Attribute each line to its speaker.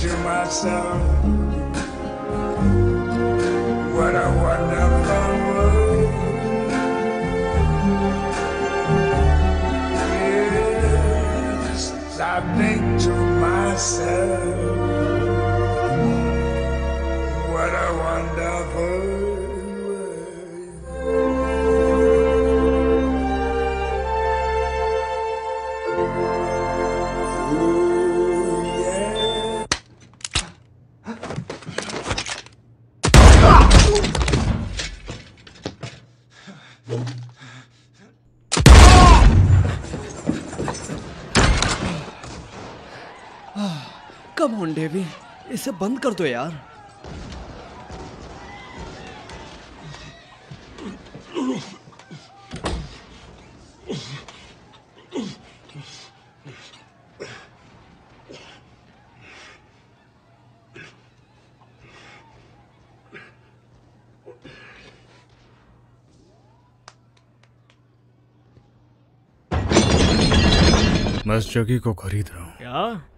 Speaker 1: to myself, what a wonderful world. Yes, I think to myself, what a wonderful world.
Speaker 2: Come on Davy, इसे बंद कर दो यार।
Speaker 3: मैं इस जगह को खरीद रहा हूँ।
Speaker 2: क्या?